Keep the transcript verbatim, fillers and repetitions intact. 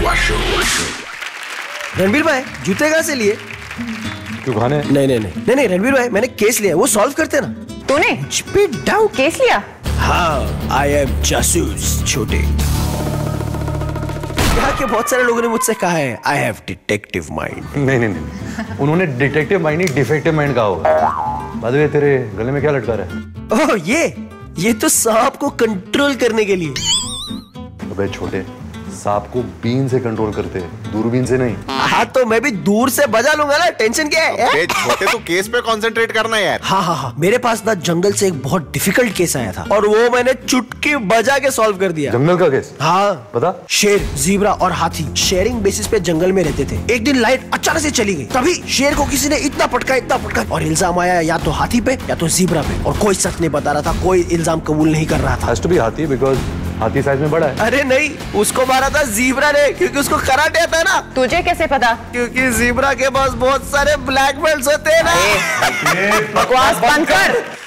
रणबीर भाई जूते कहाँ से लिए? क्यों खाने? नहीं नहीं नहीं नहीं नहीं रणबीर भाई मैंने केस लिया, वो सॉल्व करते ना। तूने डाउट केस लिया? हाँ, आई एम जासूस छोटे। यहाँ के बहुत सारे लोगों ने मुझसे कहा है आई हैव डिटेक्टिव माइंड। नहीं नहीं नहीं, उन्होंने डिटेक्टिव माइंड नहीं डिफेक्टिव माइंड कहा होगा। बाय द वे तेरे गले में क्या लटका रहा है? ओह ये ये तो सांप को कंट्रोल करने के लिए। अबे छोटे, सांप को बीन से कंट्रोल करते हैं, दूरबीन से नहीं। हाँ तो मैं भी दूर से बजा लूंगा ना, टेंशन क्या है? अबे छोटे तो केस पे कंसंट्रेट करना यार। हाँ हाँ हाँ, मेरे पास ना जंगल से एक बहुत डिफिकल्ट केस आया था और वो मैंने चुटकी बजा के सॉल्व कर दिया। जंगल का केस? हाँ बता। शेर, जीब्रा और हाथी शेयरिंग बेसिस पे जंगल में रहते थे। एक दिन लाइट अचानक से चली गई, तभी शेर को किसी ने इतना पटका इतना पटका और इल्जाम आया या तो हाथी पे या तो जीब्रा पे, और कोई सच नहीं बता रहा था, कोई इल्जाम कबूल नहीं कर रहा था। हैज टू बी हाथी बिकॉज़ हाथी साइज में बड़ा है। अरे नहीं, उसको मारा था जीब्रा ने, क्योंकि उसको कराटे आता है ना। तुझे कैसे पता? क्योंकि जीब्रा के पास बहुत सारे ब्लैक बेल्ट्स होते हैं ना। बकवास बंद कर।